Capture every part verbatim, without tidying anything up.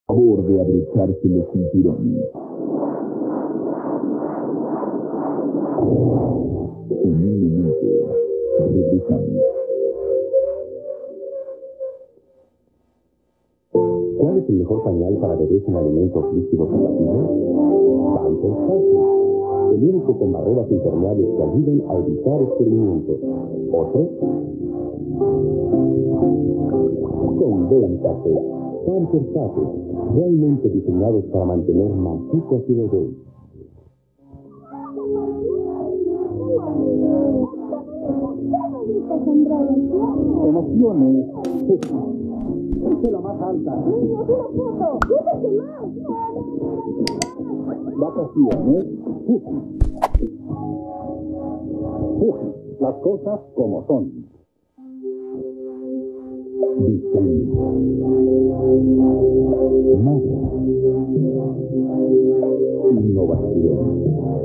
Favor de abrocharse los cinturones. En un momento, regresamos. ¿Cuál es el mejor pañal para bebés en alimentos líquidos compatibles? Pampers Fácil, el único con barreras impermeables que ayudan a evitar escurrimientos. ¿Otro? Convéntate. Pampers Fácil, realmente diseñados para mantener macizo a su bebé. Emociones. ¡Es la más alta! ¡Niño, una foto! ¡Súbete más! Vacaciones. Fuji, las cosas como son. Diseño. Moda. Innovación.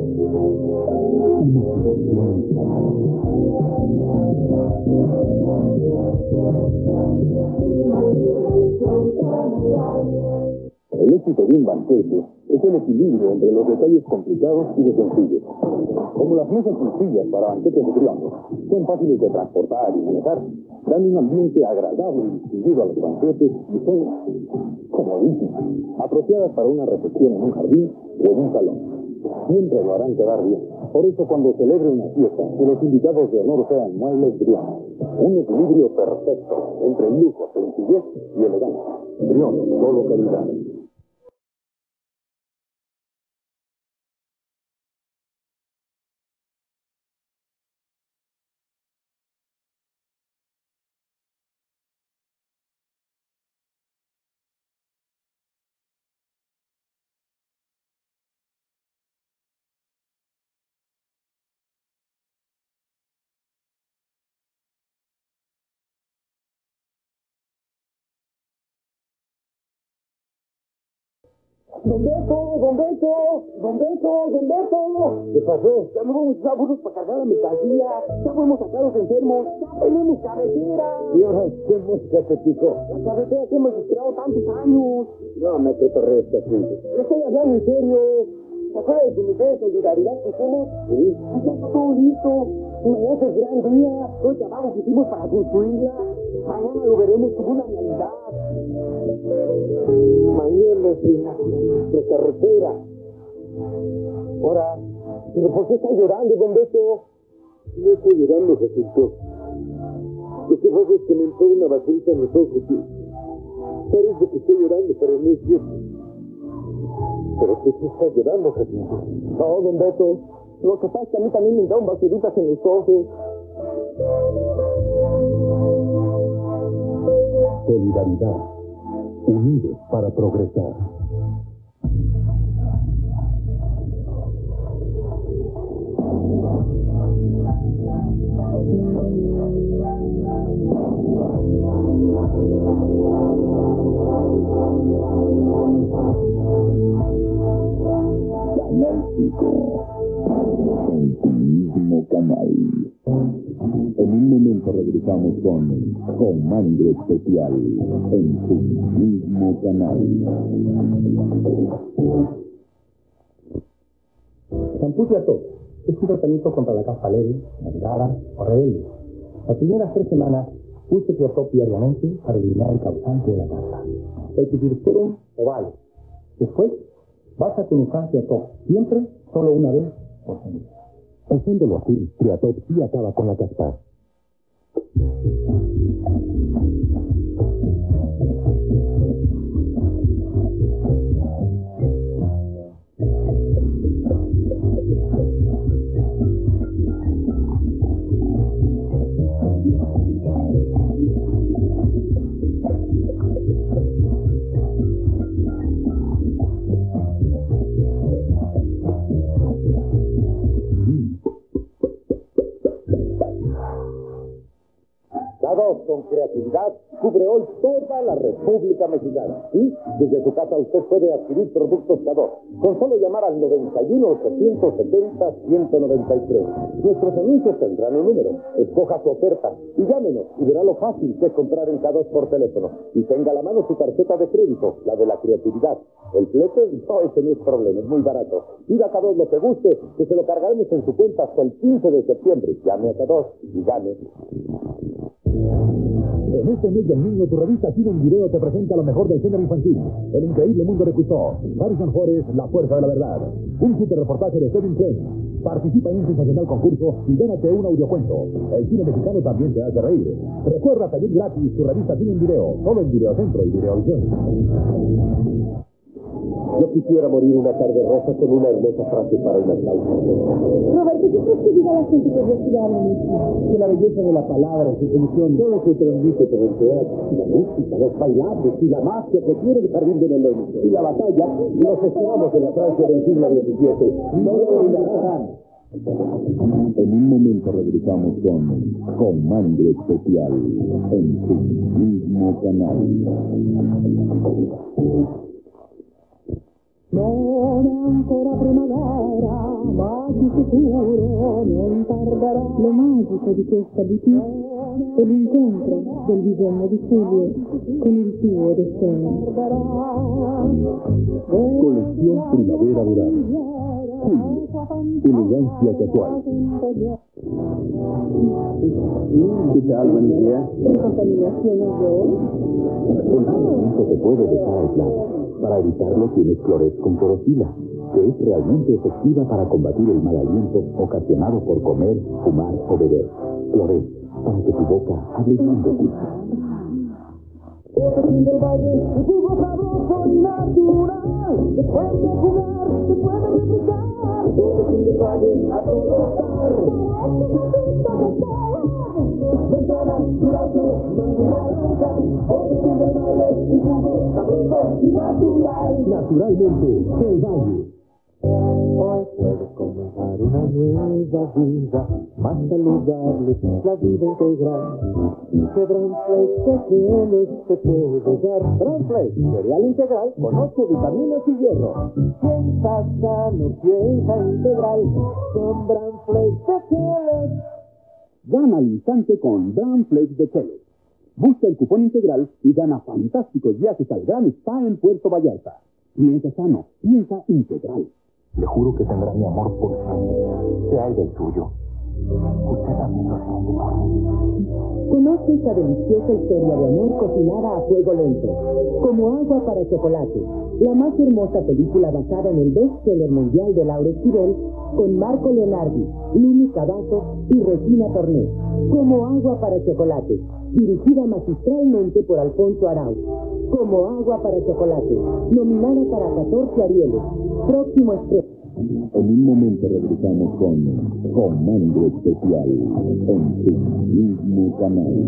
El éxito de un banquete es el equilibrio entre los detalles complicados y los sencillos. Como las mesas sencillas para banquetes de triángulo, son fáciles de transportar y manejar, dan un ambiente agradable y distinguido a los banquetes y son comodísimas, apropiadas para una recepción en un jardín o en un salón. Siempre lo harán quedar bien. Por eso, cuando celebre una fiesta, que los invitados de honor sean muebles Brión. Un equilibrio perfecto entre lujo, sencillez y elegancia. Brión, solo calidad. ¡Don Beto! ¡Don Beto! ¡Don Beto! ¡Don Beto! ¿Qué pasó? Ya no vamos a usar burros para cargar la mercancía. Ya podemos sacar a los enfermos. Ya tenemos carretera. ¿Y ahora qué música te picó? La carretera que hemos esperado tantos años. No me te torres este asunto. Le estoy hablando en serio. ¿Se acuerda del comité de solidaridad que hicimos? Sí. Ya está todo listo. Mañana es el gran día. Todo el trabajo que hicimos para construirla. Mañana lo veremos como una realidad. Mañana es nuestra carretera. Ahora, ¿pero por qué está llorando, don Beto? No estoy llorando, Jacinto. Lo que pasa es que me entró una basurita en los ojos. Parece que estoy llorando, pero no es cierto. ¿Pero por qué estás llorando, Jacinto? No, don Beto. Lo que pasa es que a mí también me entraron basuritas en los ojos. Solidaridad. Unidos para progresar. Canal cinco. En tu mismo canal. En un momento regresamos con Comando Especial en tu mismo canal. Campusiato es un tratamiento contra la caspa leve, delgada o rebelde. Las primeras tres semanas use Triatop diariamente para eliminar el causante de la caspa. El Triatop oval. Después, basa con un Triatop siempre, solo una vez por semana. Haciéndolo así, Triatop sí acaba con la caspa. Cada creatividad cubre hoy toda la República Mexicana. Y desde su casa usted puede adquirir productos Cador con solo llamar al noventa y uno, ochocientos setenta, ciento noventa y tres. Nuestros anuncios tendrán un número. Escoja su oferta y llámenos y verá lo fácil que es comprar en Cador por teléfono. Y tenga a la mano su tarjeta de crédito, la de la creatividad. El flete, no, ese no es problema, es muy barato. Pida a Cador lo que guste, que se lo cargaremos en su cuenta hasta el quince de septiembre. Llame a Cador y gane. En este mes del niño, tu revista Cine en Video te presenta lo mejor del género infantil. El increíble mundo de Cousteau. Harrison Ford, La fuerza de la verdad. Un super reportaje de Kevin Kline. Participa en un sensacional concurso y gánate un audiocuento. El cine mexicano también te hace reír. Recuerda pedir gratis tu revista Cine en Video, solo en Videocentro y Videovisión. Yo quisiera morir una tarde rosa con una hermosa frase para una causa. Roberto, ¿qué crees que diga la gente que respira la música? Que la belleza de la palabra, su solución, todo se transmite por el teatro, y la música, los bailables, y la magia que quiere el jardín de Belén, y la batalla, los esperamos en la Francia del siglo diecisiete. No lo olvidarán. En un momento regresamos con Comando Especial en tu mismo canal. Non è ancora primavera, ma di sicuro non tarderà. Lo magico di questa boutique è l'incontro del disegno di Julio con il tuo destino. Colección Primavera Dorada. Julio, elegancia casual. ¿Qué tal, buen día? Contaminaciones de hoy. El tratamiento se puede dejar aislado. Para evitarlo tienes Clorets con clorofila, que es realmente efectiva para combatir el mal aliento ocasionado por comer, fumar o beber. Clorets, para que tu boca hable bien de ti. del valle, un jugo sabroso y natural. Después de jugar, se puede refrescar. Botequín del valle, a todo dar. Ventana, durazno, mango y naranja. Botequín del valle, un jugo sabroso y natural. Naturalmente, del Valle. Hoy puedes comenzar una nueva vida, más saludable, la vida integral. Que Bran Flakes de te puede dar. Bran Flakes, cereal integral con ocho vitaminas y hierro. Piensa sano, piensa integral, con Bran Flakes de Kelos. Gana al instante con Bran Flakes de Kelos. Busca el cupón integral y gana fantásticos viajes al Gran Spa en Puerto Vallarta. Piensa sano, piensa integral. Le juro que tendrá mi amor por siempre, sea el del suyo. Usted también lo siente por mí. Conoce esta deliciosa historia de amor cocinada a fuego lento, como agua para chocolate, la más hermosa película basada en el bestseller mundial de Laura Esquivel, con Marco Leonardi, Lumi Cavazo y Regina Torné, como agua para chocolate, dirigida magistralmente por Alfonso Arau. Como agua para chocolate, nominada para catorce Arieles, próximo estreno. En un momento regresamos con Comando Especial en tu mismo canal.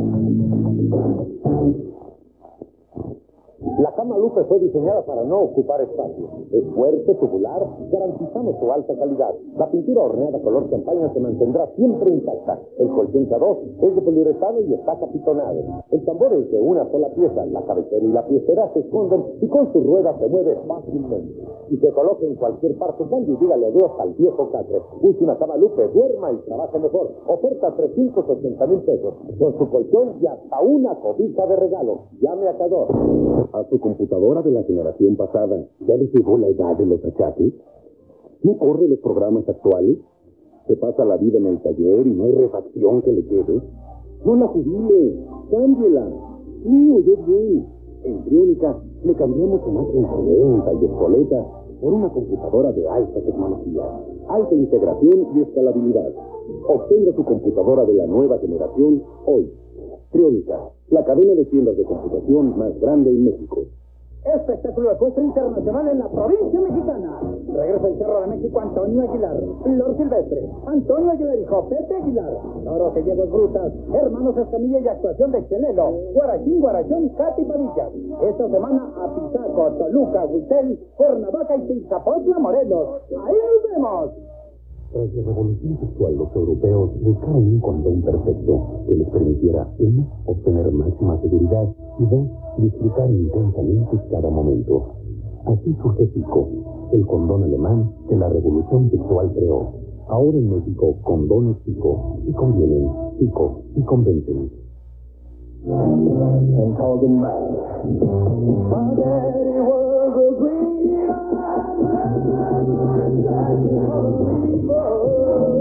La cama Lupe fue diseñada para no ocupar espacio. Es fuerte, tubular, garantizamos su alta calidad. La pintura horneada color campaña se mantendrá siempre intacta. El colchón K dos es de poliuretano y está capitonado. El tambor es de una sola pieza. La cabecera y la piecera se esconden y con su rueda se mueve fácilmente. Y se coloca en cualquier parte, cambio y dígale adiós al viejo catre. Use una cama Lupe, duerma y trabaje mejor. Oferta trescientos ochenta mil pesos. Con su colchón y hasta una cobija de regalo. Llame a K dos. ¿A su computadora de la generación pasada ya le llegó la edad de los achaques? ¿No corre los programas actuales? ¿Se pasa la vida en el taller y no hay refacción que le quede? No la jubile, cámbiela. Sí, oyó bien. En Triónica le cambiamos su máquina lenta y obsoleta por una computadora de alta tecnología, alta integración y escalabilidad. Obtenga su computadora de la nueva generación hoy. Triónica, la cadena de tiendas de computación más grande en México. Espectáculo ecuestre internacional en la provincia mexicana. Regresa el Cerro de México Antonio Aguilar, Lord Silvestre, Antonio Aguilar y Jopete Aguilar. Toros y yeguas brutas, hermanos Escamilla y actuación de Chelelo, Guarachín, Guarachón, Cati Padilla. Esta semana a Pizaco, Toluca, Huitel, Cuernavaca y Tizapotla, Morelos. ¡Ahí nos vemos! Tras la revolución sexual, los europeos buscaron un condón perfecto que les permitiera, uno, obtener máxima seguridad y dos, disfrutar intensamente cada momento. Así surge Zico, el condón alemán que la revolución sexual creó. Ahora en México, condones Zico, y convienen, Zico, y convencen. And talking back. My daddy was a green-eyed man,